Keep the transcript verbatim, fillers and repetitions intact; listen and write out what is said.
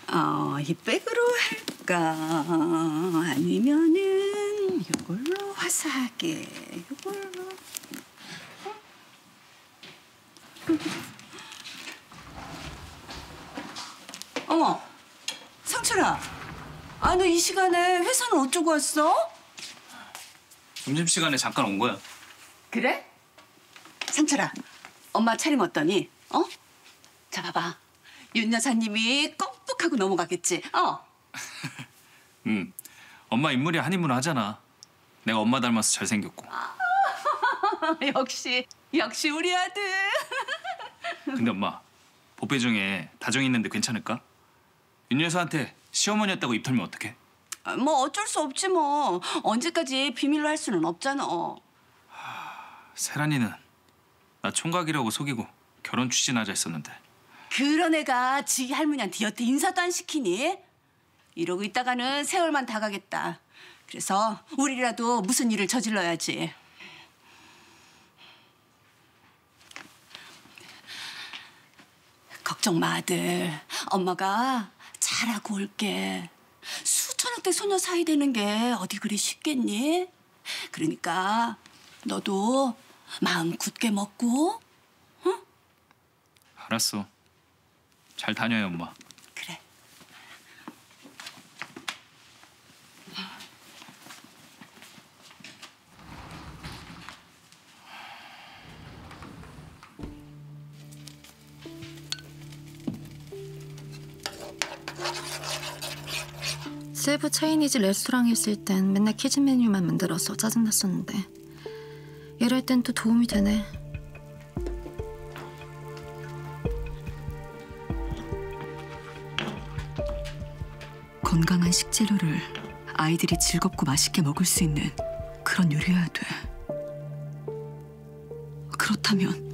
어, 이 백으로 할까? 아니면은 이걸로 화사하게 이걸로. 어머, 상철아. 아, 너 이 시간에 회사는 어쩌고 왔어? 점심시간에 잠깐 온 거야. 그래? 상철아, 엄마 차림 어떠니? 어? 자, 봐봐. 윤 여사님이 껌뻑하고 넘어가겠지? 어? 응. 엄마 인물이 한인물 하잖아. 내가 엄마 닮아서 잘생겼고. 역시, 역시 우리 아들. 근데 엄마, 보배 중에 다정이 있는데 괜찮을까? 윤 여사한테 시어머니였다고 입 털면 어떡해? 아, 뭐 어쩔 수 없지 뭐. 언제까지 비밀로 할 수는 없잖아. 세란이는 나 총각이라고 속이고 결혼 추진하자 했었는데. 그런 애가 지 할머니한테 여태 인사도 안 시키니? 이러고 있다가는 세월만 다 가겠다. 그래서 우리라도 무슨 일을 저질러야지. 걱정 마, 아들. 엄마가 잘하고 올게. 수천억대 소녀 사이 되는 게 어디 그리 쉽겠니? 그러니까 너도 마음 굳게 먹고, 응? 알았어. 잘 다녀요, 엄마. 그래. 세부 차이니즈 레스토랑 했을 땐 맨날 키즈 메뉴만 만들어서 짜증났었는데 이럴 땐 또 도움이 되네. 건강한 식재료를 아이들이 즐겁고 맛있게 먹을 수 있는 그런 요리여야 돼. 그렇다면